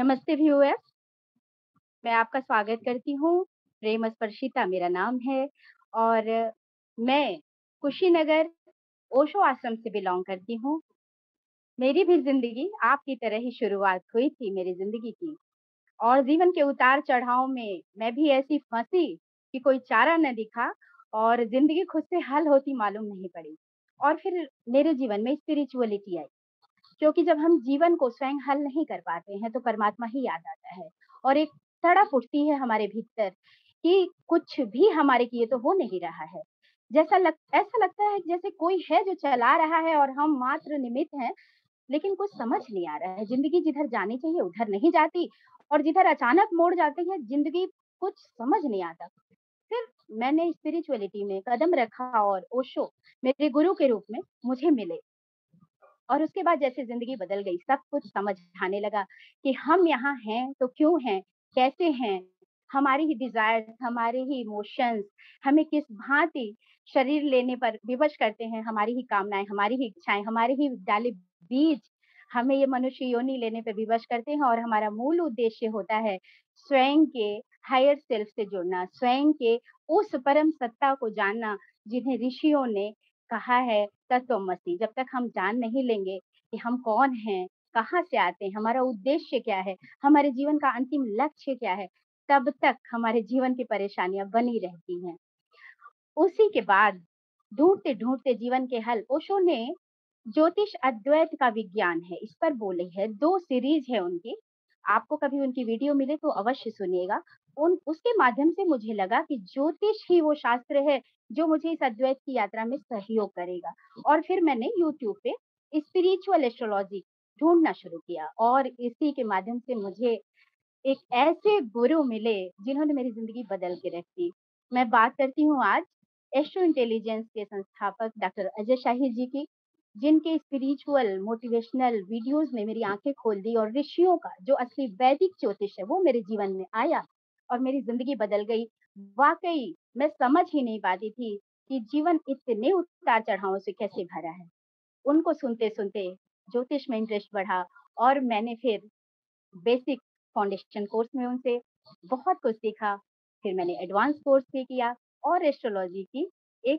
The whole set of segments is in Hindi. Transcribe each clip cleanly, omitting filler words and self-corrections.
नमस्ते व्यूअर्स, मैं आपका स्वागत करती हूँ। प्रेम स्पर्शिता मेरा नाम है और मैं कुशीनगर ओशो आश्रम से बिलॉन्ग करती हूँ। मेरी भी ज़िंदगी आपकी तरह ही शुरुआत हुई थी मेरी ज़िंदगी की और जीवन के उतार-चढ़ाव में मैं भी ऐसी फँसी कि कोई चारा न दिखा और ज़िंदगी खुद से हल होती मालूम नहीं पड़ी। और फिर मेरे जीवन में स्पिरिचुअलिटी आई। क्योंकि जब हम जीवन को स्वयं हल नहीं कर पाते हैं, तो परमात्मा ही याद आता है और एक तड़प उठती है हमारे भीतर कि कुछ भी हमारे किए तो हो नहीं रहा है। ऐसा लगता है जैसे कोई है जो चला रहा है और हम मात्र निमित्त हैं, लेकिन कुछ समझ नहीं आ रहा है। ज़िंदगी जिधर जानी चाहिए उधर नहीं जाती और जिधर अचानक मोड़ जाती है ज़िंदगी, कुछ समझ नहीं आता। फिर मैंने स्पिरिचुअलिटी में कदम रखा और ओशो मेरे गुरु के रूप में मुझे मिले। और उसके बाद जैसे ज़िंदगी बदल गई, सब कुछ समझ आने लगा कि हम यहाँ हैं तो क्यों हैं? कैसे हैं? हमारी ही डिज़ायर्स, हमारे ही इमोशंस हमें किस भाँति शरीर लेने पर विवश करते हैं, हमारी ही कामनाएँ, हमारी ही इच्छाएँ, हमारे ही डाले बीज हमें ये मनुष्य योनि लेने पे विवश करते हैं और हमारा मूल उद्देश्य होता है स्वयं के हायर सेल्फ से जुड़ना, स्वयं के उस परम सत्ता को जानना, जिन्हें ऋषियों ने कहा है तत्वमसि। जब तक हम जान नहीं लेंगे कि हम कौन हैं, कहाँ से आते हैं, हमारा उद्देश्य क्या है, हमारे जीवन का अंतिम लक्ष्य क्या है, तब तक हमारे जीवन की परेशानियाँ बनी रहती हैं। उसी के बाद ढूँढते-ढूँढते जीवन के हल ओशो ने ज्योतिष अद्वैत का विज्ञान है, इस पर बोले हैं, 2 सीरीज़ है उनकी। आपको कभी उनकी वीडियो मिले तो अवश्य सुनिएगा। उन उसके माध्यम से मुझे लगा कि ज्योतिष ही वो शास्त्र है, जो मुझे इस अद्वैत की यात्रा में सहयोग करेगा। और फिर मैंने यूट्यूब पे स्पिरिचुअल एस्ट्रोलॉजी ढूँढना शुरू किया और इसी के माध्यम से मुझे एक ऐसे गुरु मिले जिन्होंने मेरी ज़िंदगी बदल के रख दी। मैं बात करती हूँ आज एस्ट्रो इंटेलिजेंस के संस्थापक डॉक्टर अजय शाही जी की, जिनके स्पिरिचुअल मोटिवेशनल वीडियोज़ ने मेरी आँखें खोल दी और ऋषियों का जो असली वैदिक ज्योतिष है, वो मेरे जीवन में आया और मेरी ज़िंदगी बदल गई। वाक़ई मैं समझ ही नहीं पाती थी कि जीवन इतने उतार-चढ़ावों से कैसे भरा है। उनको सुनते-सुनते ज्योतिष में इंटरेस्ट बढ़ा और मैंने फिर बेसिक फाउंडेशन कोर्स में उनसे बहुत कुछ सीखा। फिर मैंने एडवांस कोर्स भी किया और एस्ट्रोलॉजी की एक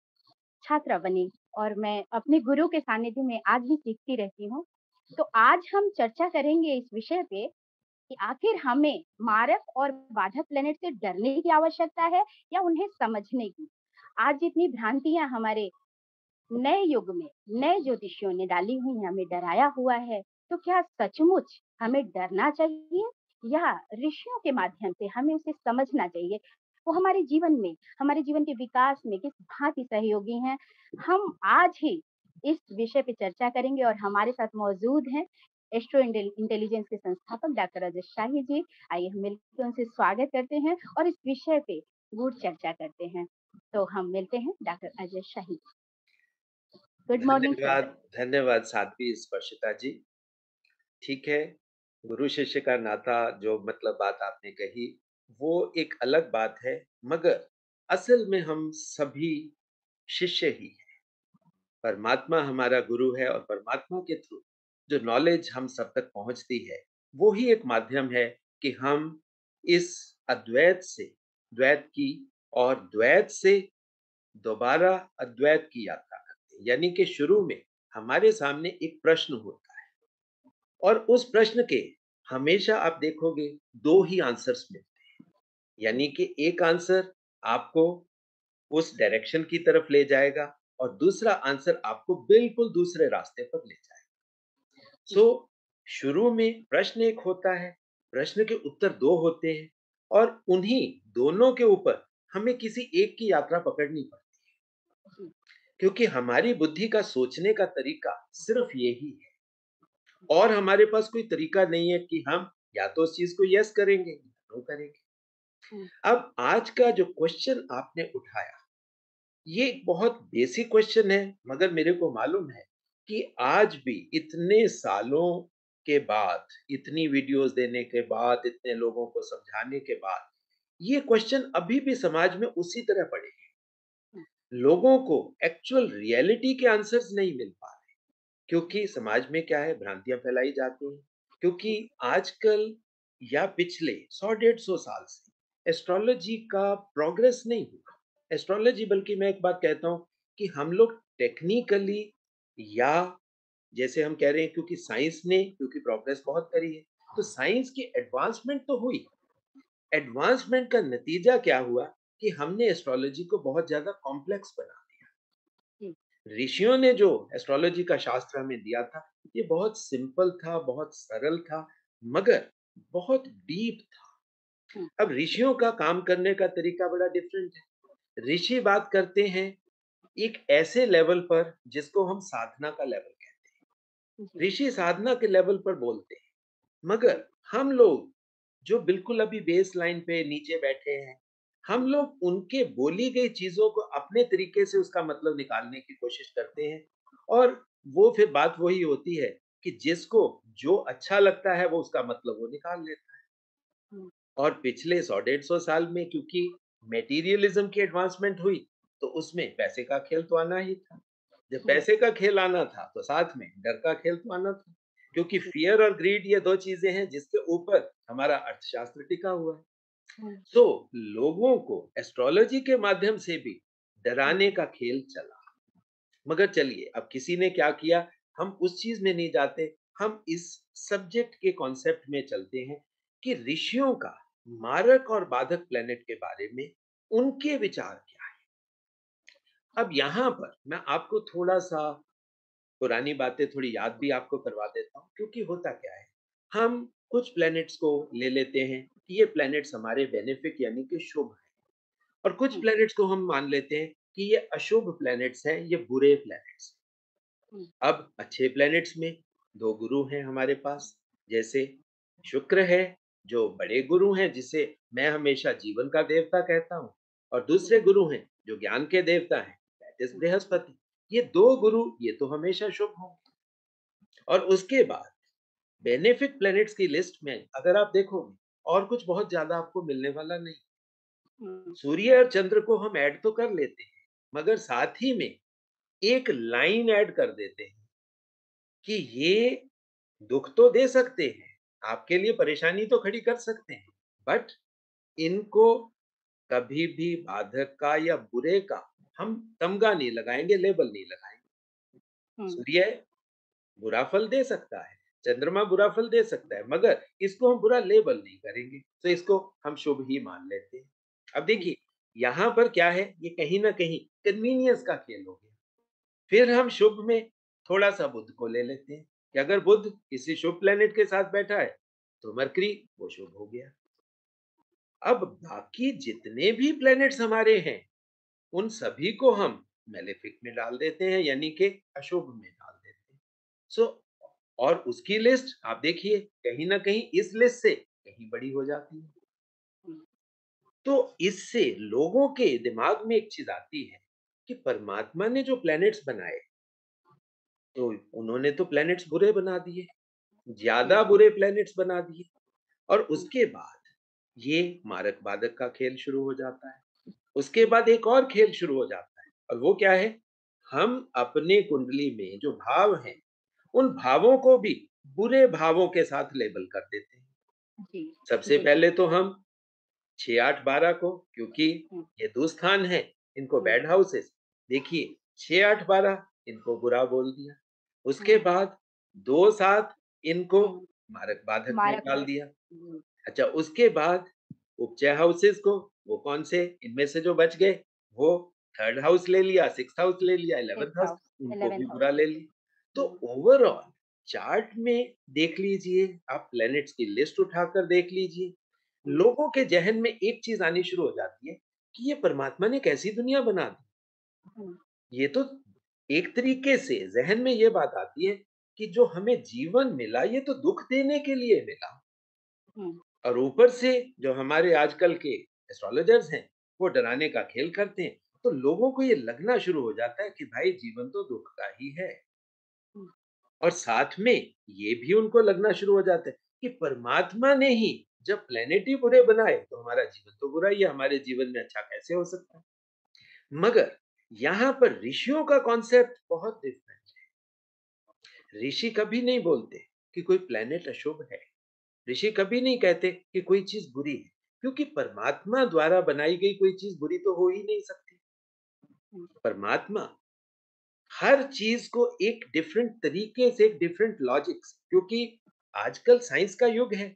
छात्रा बनी और मैं अपने गुरु के सानिध्य में आज भी सीखती रहती हूँ। तो आज हम चर्चा करेंगे इस विषय पे कि आखिर हमें मारक और बाधक प्लैनेट से डरने की आवश्यकता है या उन्हें समझने की? आज जितनी भ्रांतियाँ हमारे नए युग में नए ज्योतिषियों ने डाली हुई हैं, हमें डराया हुआ है, तो क्या सचमुच हमें डरना चाहिए या ऋषियों के माध्यम से हमें उसे समझना चाहिए? वो हमारे जीवन में, हमारे जीवन के विकास में किस भांति सहयोगी हैं? हम आज ही इस विषय पे चर्चा करेंगे और हमारे साथ मौजूद हैं एस्ट्रो इंटेलिजेंस के संस्थापक डॉक्टर अजय शाही जी। आइए हम मिलकर उनसे स्वागत करते हैं और इस विषय पे गूढ़ चर्चा करते हैं। तो हम मिलते हैं doctor Ajay Shahi. Good morning sir. धन्यवाद, धन्यवाद साध्वी स्पर्शिता जी। ठीक है, गुरु-शिष्य का नाता जो मतलब बात आपने कही, वो एक अलग बात है, मगर असल में हम सभी शिष्य ही हैं। परमात्मा हमारा गुरु है और परमात्मा के थ्रू जो नॉलेज हम सब तक पहुँचती है, वो ही एक माध्यम है कि हम इस अद्वैत से द्वैत की और द्वैत से दोबारा अद्वैत की यात्रा करते हैं। यानी कि शुरू में हमारे सामने एक प्रश्न होता है और उस प्रश्न के हमेशा आप देखोगे 2 ही आंसर्स मिलते हैं। यानी कि एक आंसर आपको उस डायरेक्शन की तरफ ले जाएगा और दूसरा आंसर आपको बिल्कुल दूसरे रास्ते पर ले जाएगा। सो शुरू में प्रश्न एक होता है, प्रश्न के उत्तर 2 होते हैं और उन्हीं दोनों के ऊपर हमें किसी एक की यात्रा पकड़नी पड़ती है। क्योंकि हमारी बुद्धि का सोचने का तरीका सिर्फ यही है और हमारे पास कोई तरीका नहीं है कि हम या तो उस चीज को यस करेंगे या नो करेंगे। हुँ, अब आज का जो क्वेश्चन आपने उठाया, ये एक बहुत बेसिक क्वेश्चन है, मगर मेरे को मालूम है कि आज भी इतने सालों के बाद, इतनी वीडियोस देने के बाद, इतने लोगों को समझाने के बाद, ये क्वेश्चन अभी भी समाज में उसी तरह पड़े हैं। हुँ, लोगों को एक्चुअल रियलिटी के आंसर्स नहीं मिल पा रहे, क्योंकि समाज में क्या है, भ्रांतियां फैलाई जाती हैं। क्योंकि आजकल या पिछले 100 डेढ़ 100 साल से एस्ट्रोलॉजी का प्रोग्रेस नहीं हुआ। एस्ट्रोलॉजी बल्कि मैं एक बात कहता हूँ कि हम लोग टेक्निकली या जैसे हम कह रहे हैं क्योंकि साइंस ने क्योंकि प्रोग्रेस बहुत करी है, तो साइंस की एडवांसमेंट तो हुई। एडवांसमेंट का नतीजा क्या हुआ कि हमने एस्ट्रोलॉजी को बहुत ज़्यादा कॉम्प्लेक्स बना जी, दिया। ऋषियों ने जो एस्ट्रोलॉजी का शास्त्र हमें दिया था, ये बहुत सिंपल था, बहुत सरल था, मगर बहुत डीप था। हुँ, अब ऋषियों का काम करने का तरीका बड़ा डिफरेंट है। ऋषि बात करते हैं एक ऐसे लेवल पर जिसको हम साधना का लेवल कहते जी, हैं। ऋषि साधना के लेवल पर बोलते हैं, मगर हम लोग जो बिल्कुल अभी बेस लाइन पे नीचे बैठे हैं, हम लोग उनके बोली गई चीज़ों को अपने तरीके से उसका मतलब निकालने की कोशिश करते हैं और वो फिर बात वही होती है कि जिसको जो अच्छा लगता है वो उसका मतलब वो निकाल लेता है। हुँ, और पिछले 100 डेढ़ 100 साल में क्योंकि मटेरियलिज्म की एडवांसमेंट हुई, तो उसमें पैसे का खेल तो आना ही था। जब हुँ, पैसे का खेल आना था, तो साथ में डर का खेल तो आना था। क्योंकि जी, फ़ियर और ग्रीड ये 2 चीज़ें हैं जिसके ऊपर हमारा अर्थशास्त्र टिका हुआ है। हुँ, सो लोगों को एस्ट्रोलॉजी के माध्यम से भी हुँ, डराने का खेल चला। मगर चलिए, अब किसी ने क्या किया, हम उस चीज़ में नहीं जाते, हम इस सब्जेक्ट के कॉन्सेप्ट में चलते हैं कि ऋषियों का मारक और बाधक प्लैनेट के बारे में उनके विचार क्या हैं? अब यहाँ पर मैं आपको थोड़ा-सा पुरानी बातें थोड़ी याद भी आपको करवा देता हूँ, क्योंकि होता क्या है, हम कुछ प्लैनेट्स को ले लेते हैं कि ये प्लैनेट्स हमारे बेनिफिक यानी कि शुभ हैं और कुछ हुँ, प्लैनेट्स को हम मान लेते हैं कि ये अशुभ प्लैनेट्स हैं, ये बुरे प्लैनेट्स हुँ, हैं। अब अच्छे प्लैनेट्स में 2 गुरु हैं हमारे पास, जैसे शुक्र है, जो बड़े गुरु हैं, जिसे मैं हमेशा जीवन का देवता कहता हूँ और जी, दूसरे गुरु हैं, जो ज्ञान के देवता हैं, दैट इज़ हुँ, बृहस्पति। ये 2 गुरु, ये तो हमेशा शुभ होंगे और उसके बाद बेनिफिक प्लैनेट्स की लिस्ट में अगर आप देखोगे और कुछ बहुत ज्यादा आपको मिलने वाला नहीं। हुँ, सूर्य और चंद्र को हम ऐड तो कर लेते हैं, मगर साथ ही में एक लाइन ऐड कर देते हैं कि ये दुख तो दे सकते हैं, आपके लिए परेशानी तो खड़ी कर सकते हैं, बट इनको कभी भी बाधक का या बुरे का हम तमगा नहीं लगाएंगे, लेबल नहीं लगाएंगे। हुँ, सूर्य बुरा फल दे सकता है, चंद्रमा बुरा फल दे सकता है, मगर इसको हम बुरा लेबल नहीं करेंगे, तो इसको हम शुभ ही मान लेते हैं। अब हुँ, देखिए, यहाँ पर क्या है, ये कहीं न कहीं कन्वीनियंस का खेल हो गया। फिर हम शुभ में थोड़ा-सा बुध को ले लेते हैं, कि अगर बुध किसी शुभ प्लैनेट के साथ बैठा है, तो मरकरी वो शुभ हो गया। अब बाकी जितने भी प्लैनेट्स हमारे हैं, उन सभी को हम मेलेफिक में डाल देते हैं, यानी कि अशुभ में डाल देते हैं। सो और उसकी लिस्ट आप देखिए कहीं न कहीं इस लिस्ट से कहीं बड़ी हो जाती है। हुँ, तो इससे लोगों के दिमाग में एक चीज़ आती है कि परमात्मा ने जो प्लैनेट्स बनाए, तो उन्होंने तो प्लैनेट्स बुरे बना दिए, हुँ, ज़्यादा बुरे प्लैनेट्स बना दिए और हुँ, उसके बाद ये मारक-बाधक का खेल शुरू हो जाता है। उसके बाद एक और खेल शुरू हो जाता है और वो क्या है? हम अपने कुंडली में जो भाव हैं, उन भावों को भी बुरे भावों के साथ लेबल कर देते हैं। जी, सबसे बिल्कुल, पहले तो हम 6, 8, 12 को, क्योंकि हुँ, ये दुस्थान है, इनको हुँ, बैड हाउसेस, देखिए 6, 8, 12 इनको बुरा बोल दिया। उसके हुँ, बाद 2, 7 इनको हुँ, मारक बाधक में मारक डाल है। दिया। जी, अच्छा, उसके बाद उपचय हाउसेस को, वो कौन से? इनमें से जो बच गए, वो 3rd हाउस ले लिया, 6th हाउस ले लिया, 11th 6th हाउस, हाउस, उनको भी 11th हाउस, बुरा ले लिया। तो हुँ, ओवरऑल चार्ट में देख लीजिए, आप प्लैनेट्स की लिस्ट उठाकर देख लीजिए, हुँ, लोगों के ज़हन में एक चीज़ आनी शुरू हो जाती है कि ये परमात्मा ने कैसी दुनिया बना दी। हुँ, ये तो एक तरीके से ज़हन में ये बात आती है कि जो हमें जीवन मिला, ये तो दुःख देने के लिए मिला। हुँ, और ऊपर से जो हमारे आजकल के एस्ट्रोलॉजर्स हैं, वो डराने का खेल करते हैं, तो लोगों को ये लगना शुरू हो जाता है कि भाई जीवन तो दुःख का ही है। हुँ, और साथ में ये भी उनको लगना शुरू हो जाता है कि परमात्मा ने ही जब प्लेनेट ही बुरे बनाए, तो हमारा जीवन तो बुरा ही है, हमारे जीवन में अच्छा कैसे हो सकता है? मगर यहाँ पर ऋषियों का कॉन्सेप्ट बहुत डिफरेंट है। ऋषि कभी नहीं बोलते कि कोई प्लैनेट अशुभ है। ऋषि कभी नहीं कहते कि कोई चीज़ बुरी है, क्योंकि परमात्मा द्वारा बनाई गई कोई चीज़ बुरी तो हो ही नहीं सकती। हुँ, परमात्मा हर चीज़ को एक डिफरेंट तरीके से, एक डिफरेंट लॉजिक से, क्योंकि आजकल साइंस का युग है।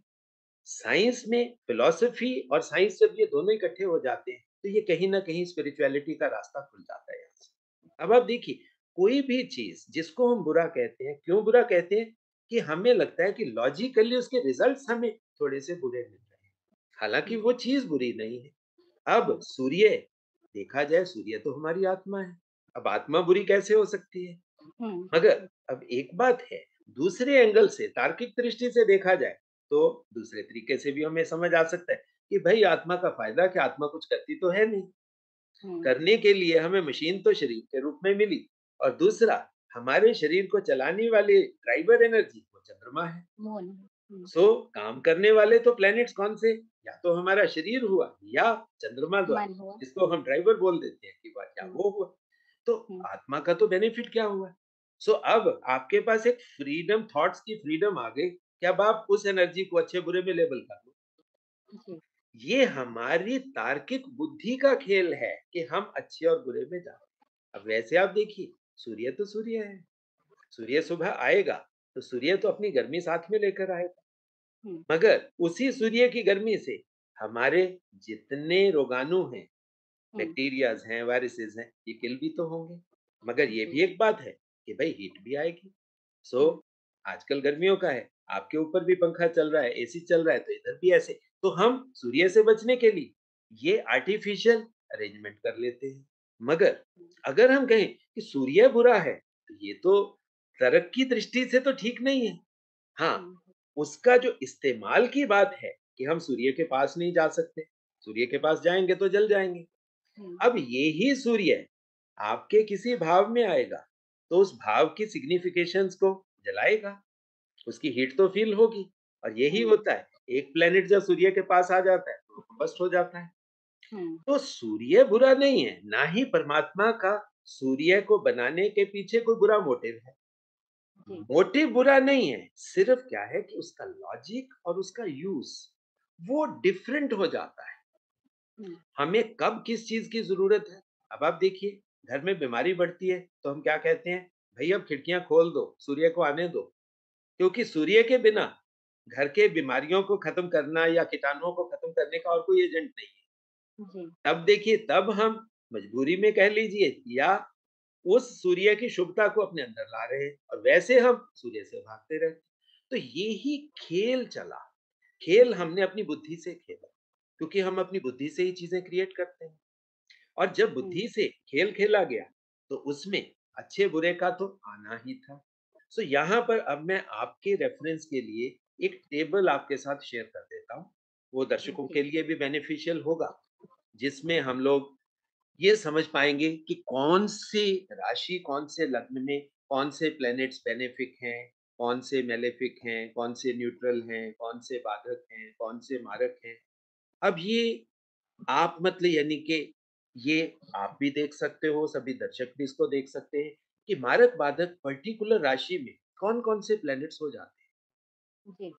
साइंस में फिलॉसफी और साइंस जब ये दोनों इकट्ठे हो जाते हैं, तो ये कहीं न कहीं स्पिरिचुअलिटी का रास्ता खुल जाता है यहाँ से। अब आप देखिए, कोई भी चीज़ जिसको हम बुरा कहते हैं, क्यों बुरा कहते हैं? कि हमें लगता है कि लॉजिकली उसके रिजल्ट्स हमें थोड़े-से बुरे मिल रहे हैं। हालाँकि हुँ, वो चीज़ बुरी नहीं है। अब हुँ, सूर्य, देखा जाए सूर्य तो हमारी आत्मा है। अब आत्मा बुरी कैसे हो सकती है? हुँ, मगर अब एक बात है, दूसरे एंगल से तार्किक दृष्टि से देखा जाए, तो दूसरे तरीके से भी हमें समझ आ सकता है कि भई आत्मा का फ़ायदा क्या? आत्मा कुछ करती तो है नहीं। हुँ, करने के लिए हमें मशीन तो शरीर के रूप में मिली, और दूसरा हमारे शरीर को चलाने वाली ड्राइवर एनर्जी वो चंद्रमा है। मोन हुँ, सो काम करने वाले तो प्लैनेट्स कौन से? या तो हमारा शरीर हुआ या चंद्रमा द्वारा, मन हुआ। जिसको हम ड्राइवर बोल देते हैं कि वाह या हुँ, वो हुआ। तो हुँ, आत्मा का तो बेनिफिट क्या हुआ? सो अब आपके पास एक फ्रीडम, थॉट्स की फ्रीडम आ गई कि अब आप उस एनर्जी को अच्छे बुरे में लेबल कर लो। जी, ये हमारी तार्किक बुद्धि का खेल है कि हम अच्छे और बुरे में जाएँ। अब वैसे आप देखिए, सूर्य तो सूर्य है। सूर्य सुबह आएगा, तो सूर्य तो अपनी गर्मी साथ में लेकर आएगा। हुँ, मगर उसी सूर्य की गर्मी से हमारे जितने रोगाणु हैं, हुँ, बैक्टीरियाज़ हैं, वायरसेस हैं, ये किल भी तो होंगे। मगर ये जी, भी एक बात है कि भई हीट भी आएगी। सो हुँ, आजकल गर्मियों का है, आपके ऊपर भी पंखा चल रहा है, एसी चल रहा है, तो इधर भी ऐसे। तो हम सूर्य से बचने के लिए ये आर्टिफ़िशियल अरेंजमेंट कर लेते हैं। मगर अगर हम कहें कि सूर्य बुरा है, तो ये तो तर्क की दृष्टि से तो ठीक नहीं है। हाँ, हुँ, उसका जो इस्तेमाल की बात है कि हम सूर्य के पास नहीं जा सकते, सूर्य के पास जाएँगे तो जल जाएँगे। हुँ, अब यही सूर्य आपके किसी भाव में आएगा, तो उस भाव की सिग्निफिकेशंस को जलाएगा, उसकी हीट तो फ़ील होगी, और यही हुँ, होता है, एक प्लैनेट जब सूर्य के पास आ जाता है, तो वो कंबस्ट हो जाता है। हुँ, तो सूर्य बुरा नहीं है, ना ही परमात्मा का सूर्य को बनाने के पीछे कोई बुरा मोटिव है। जी, मोटिव बुरा नहीं है, सिर्फ क्या है कि उसका लॉजिक और उसका यूज़ वो डिफरेंट हो जाता है। हुँ, हमें कब किस चीज़ की ज़रूरत है? अब आप देखिए, घर में बीमारी बढ़ती है, तो हम क्या कहते हैं? भई अब खिड़कियाँ खोल दो, सूर्य को आने दो। क्योंकि सूर्य के बिना घर के बीमारियों को खत्म करना या कीटाणुओं को खत्म करने का और कोई एजेंट नहीं है। जी, तब देखिए, तब हम मजबूरी में कह लीजिए, या उस सूर्य की शुभता को अपने अंदर ला रहे हैं, और वैसे हम सूर्य से भागते रहते हैं। तो ये ही खेल चला। खेल जी, हमने अपनी बुद्धि से खेला, क्योंकि हम अपनी बुद्धि से ही चीज़ें क्रिएट करते हैं। और जब हुँ, बुद्धि से खेल खेला गया, तो उसमें अच्छे-बुरे का तो आना ही था। सो यहाँ पर अब मैं आपके रेफ़रेंस के लिए एक टेबल आपके साथ शेयर कर देता हूँ। वो दर्शकों के जी, लिए भी बेनिफिशियल होगा, जिसमें हम लोग ये समझ पाएँगे कि कौन-सी राशि, कौन से लग्न में कौन से प्लैनेट्स बेनिफिक हैं, कौन से मेलेफिक हैं, कौन से न्यूट्रल हैं, कौन से बाधक हैं, कौन से मारक हैं। अब ये आप मतलब यानी कि ये आप भी देख सकते हो, सभी दर्शक भी इसको देख सकते हैं कि मारक बाधक पर्टिकुलर राशि में कौन-कौन से प्लैनेट्स हो जाते हैं। जी,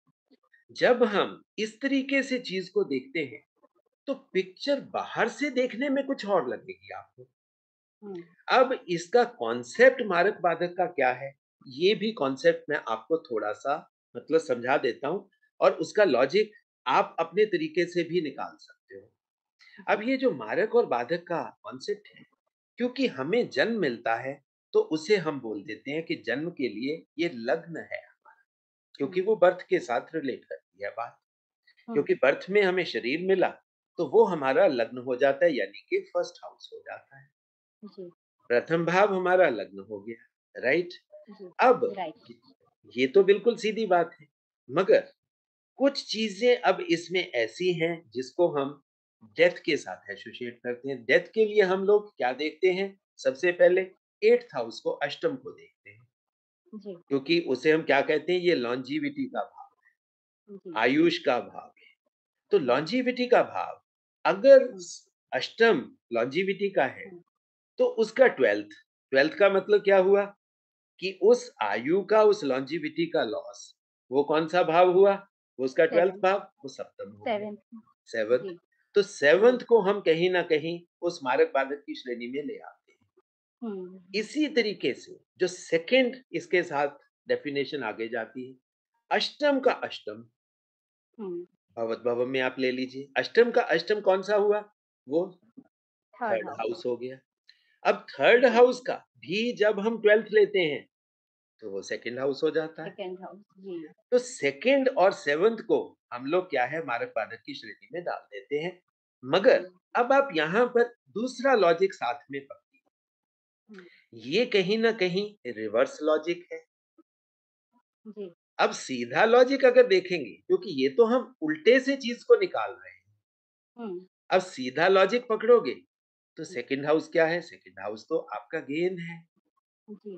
जब हम इस तरीके से चीज़ को देखते हैं, तो पिक्चर बाहर से देखने में कुछ और लगेगी आपको। हुँ, अब इसका कॉन्सेप्ट मारक बाधक का क्या है, ये भी कॉन्सेप्ट मैं आपको थोड़ा-सा मतलब समझा देता हूँ, और उसका लॉजिक आप अपने तरीके से भी निकाल सकते हो। अब जी, ये जो मारक और बाधक का कॉन्सेप्ट है, क्योंकि हमें जन्म मिलता है, तो उसे हम बोल देते हैं कि जन्म के लिए ये लग्न है, क्योंकि हुँ, वो बर्थ के साथ रिलेट करती है बात। हुँ, क्योंकि बर्थ में हमें शरीर मिला, तो वो हमारा लग्न हो जाता है, यानी कि फर्स्ट हाउस हो जाता है। जी, प्रथम भाव हमारा लग्न हो गया, राइट? जी, अब राइट, ये तो बिल्कुल सीधी बात है, मगर कुछ चीज़ें अब इसमें ऐसी हैं जिसको हम डेथ के साथ एसोसिएट करते हैं। डेथ के लिए हम लोग क्या देखते हैं? सबसे पहले 8th हाउस को, अष्टम को देखते हैं, जी, क्योंकि उसे हम क्या कहते हैं? ये लॉन्जेविटी का भाव, जी, आयुष का भाव है। तो हुँ, लॉन्जेविटी का भाव अगर हुँ, अष्टम लॉन्जेविटी का है, हुँ, तो उसका 12th का मतलब क्या हुआ? कि उस आयु का, उस लॉन्जेविटी का लॉस। वो कौन-सा भाव हुआ? वो उसका 12th 7th भाव, वो सप्तम हो गया, 7th 7th। जी, तो जी। 7th को हम कहीं न कहीं उस मारक बाधक की श्रेणी में ले आते हैं। हुँ, इसी तरीके से जो सेकंड इसके साथ डेफिनिशन आगे जाती है, अष्टम का अष्टम, हुँ, भवत-भवम में आप ले लीजिए। अष्टम का अष्टम कौन-सा हुआ? वो 3rd थर्ड हाउस हाउस हो गया। अब थर्ड जी, हाउस का भी जब हम 12th लेते हैं, तो वो सेकंड हाउस हो जाता है। 2nd हाउस जी। तो सेकंड और 7th को हम लोग क्या है मारक बाधक की श्रेणी में डाल देते हैं। मगर हुँ, अब आप यहाँ पर दूसरा लॉजिक साथ में पकड़िए। हुँ, ये कहीं न कहीं रिवर्स लॉजिक है। जी, अब सीधा लॉजिक अगर देखेंगे, क्योंकि ये तो हम उल्टे से चीज़ को निकाल रहे हैं। हुँ, अब सीधा लॉजिक पकड़ोगे, तो हुँ, सेकंड हाउस क्या है? सेकंड हाउस तो आपका गेन है, जी,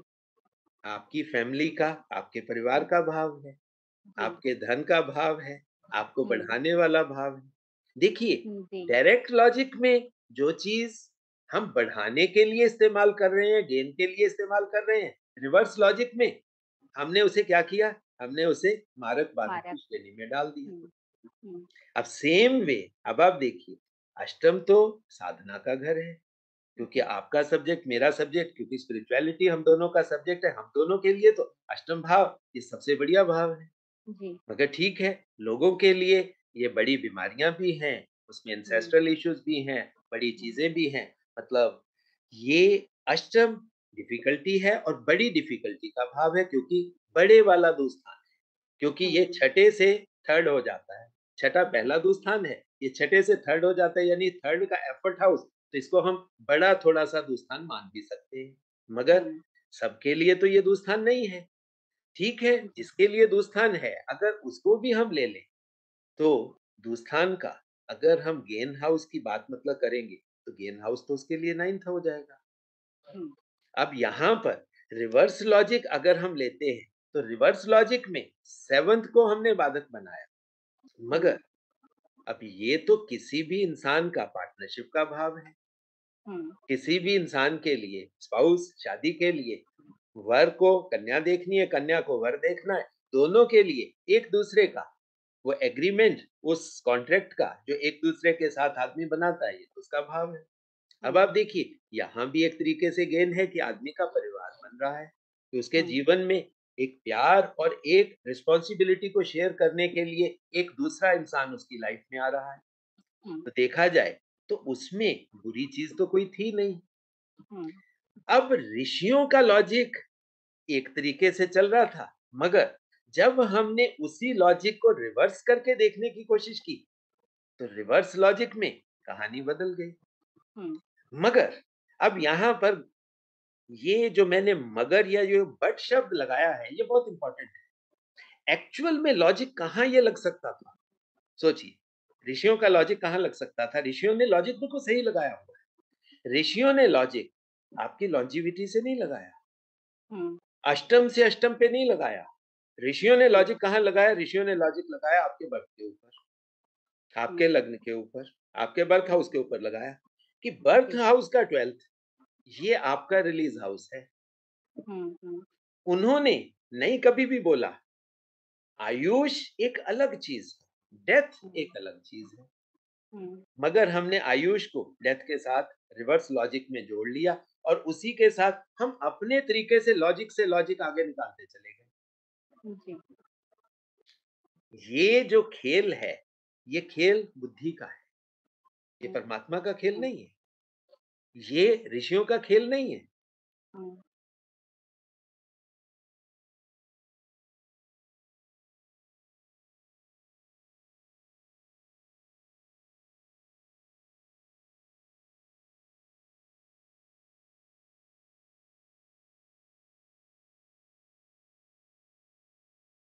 आपकी फैमिली का, आपके परिवार का भाव है, जी, आपके धन का भाव है, आपको हुँ, बढ़ाने वाला भाव है। देखिए, जी, डायरेक्ट लॉजिक में जो चीज़ हम बढ़ाने के लिए इस्तेमाल कर रहे हैं, गेन के लिए इस्तेमाल कर रहे हैं, रिवर्स लॉजिक में हमने उसे क्या किया? हमने उसे मारक बाधक की मारक श्रेणी में डाल दिया। हुँ, हुँ, अब सेम वे अब आप देखिए, अष्टम तो साधना का घर है, क्योंकि जी, आपका सब्जेक्ट, मेरा सब्जेक्ट, क्योंकि स्पिरिचुअलिटी हम दोनों का सब्जेक्ट है, हम दोनों के लिए तो अष्टम भाव ये सबसे बढ़िया भाव है। जी, मगर ठीक है, लोगों के लिए ये बड़ी बीमारियाँ भी हैं, उसमें हुँ, एंसेस्ट्रल इश्यूज़ भी हैं, बड़ी हुँ, चीज़ें भी हैं। मतलब ये अष्टम डिफ़िकल्टी है और बड़ी डिफ़िकल्टी का भाव है, क्योंकि बड़े वाला दोस्तान है, क्योंकि ये हुँ, छठे से थर्ड हो जाता है। छठा जी, पहला दोस्तान है, ये छठे से थर्ड हो जाता है, यानी थर्ड का एफर्ट हाउस, तो इसको हम बड़ा थोड़ा-सा दोस्तान मान भी सकते हैं। मगर हुँ, सबके लिए तो ये दोस्तान नहीं है। ठीक है, जी, जिसके लिए दोस्तान है, अगर उसको भी हम ले लें, तो दोस्तान का अगर हम गेन हाउस की बात मतलब करेंगे, तो गेन हाउस तो उसके लिए 9th हो जाएगा। हुँ, अब यहाँ पर रिवर्स लॉजिक अगर हम लेते हैं, तो रिवर्स लॉजिक में 7th को हमने बाधक बनाया, हुँ, मगर अब ये तो किसी भी इंसान का पार्टनरशिप का भाव है। हुँ, किसी भी इंसान के लिए स्पाउस शादी के लिए वर को कन्या देखनी है, कन्या को वर देखना है, दोनों के लिए एक दूसरे का वो एग्रीमेंट, उस कॉन्ट्रैक्ट का जो एक दूसरे के साथ आदमी बनाता है, ये तो उसका भाव है। अब हुँ, आप देखिए, यहाँ भी एक तरीके से गेन है कि आदमी का परिवार बन रहा है, कि उसके हुँ, जीवन में एक प्यार और एक रिस्पॉन्सिबिलिटी को शेयर करने के लिए एक दूसरा इंसान उसकी लाइफ में आ रहा है। हुँ, तो देखा जाए, तो उसमें बुरी चीज़ तो कोई थी नहीं। हुँ, अब ऋषियों का लॉजिक एक तरीके से चल रहा था, मगर जब हमने उसी लॉजिक को रिवर्स करके देखने की कोशिश की, तो रिवर्स लॉजिक में कहानी बदल गई। हुँ, मगर अब यहाँ पर ये जो मैंने मगर या जो बट शब्द लगाया है, ये बहुत इंपॉर्टेंट है। एक्चुअल में लॉजिक कहाँ ये लग सकता था? सोचिए, ऋषियों का लॉजिक कहाँ लग सकता था? ऋषियों ने लॉजिक बिल्कुल सही लगाया हुआ है। ऋषियों ने लॉजिक आपकी लॉन्जेविटी से नहीं लगाया, हुँ, अष्टम से अष्टम पे नहीं लगाया। ऋषियों ने हुँ, लॉजिक कहाँ लगाया? ऋषियों ने लॉजिक लगाया आपके बर्थ के ऊपर, आपके हुँ, लग्न के ऊपर, आपके बर्थ हाउस के ऊपर लगाया, कि बर्थ जी, हाउस का 12th ये आपका रिलीज हाउस है। हुँ, हुँ, उन्होंने नहीं कभी भी बोला, आयुष एक अलग चीज़ है, डेथ हुँ, एक अलग चीज़ है। हुँ, मगर हमने आयुष को डेथ के साथ रिवर्स लॉजिक में जोड़ लिया, और उसी के साथ हम अपने तरीके से लॉजिक आगे निकालते चले गए। जी, ये जो खेल है, ये खेल बुद्धि का है, ये हुँ, परमात्मा का खेल हुँ, नहीं है, ये ऋषियों का खेल नहीं है। हुँ,